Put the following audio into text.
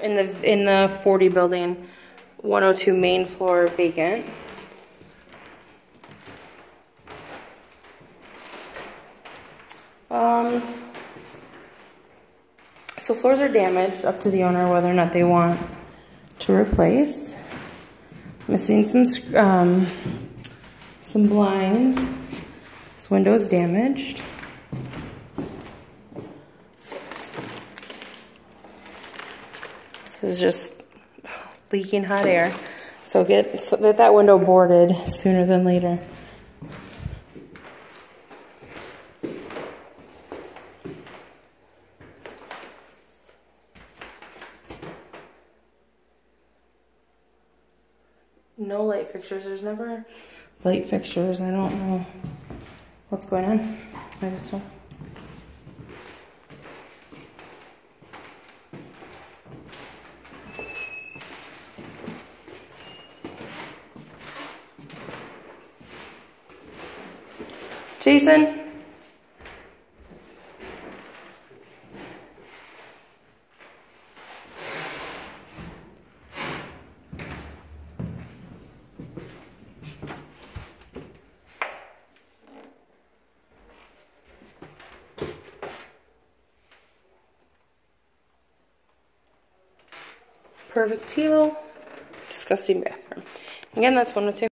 in the 40 building, 102 main floor vacant. So floors are damaged, up to the owner whether or not they want to replace. Missing some blinds. This window is damaged. This is just leaking hot air. So get that window boarded sooner than later. No light fixtures. There's never light fixtures. I don't know what's going on. I just don't. Jason? Perfect teal. Disgusting bathroom. Again, that's 102.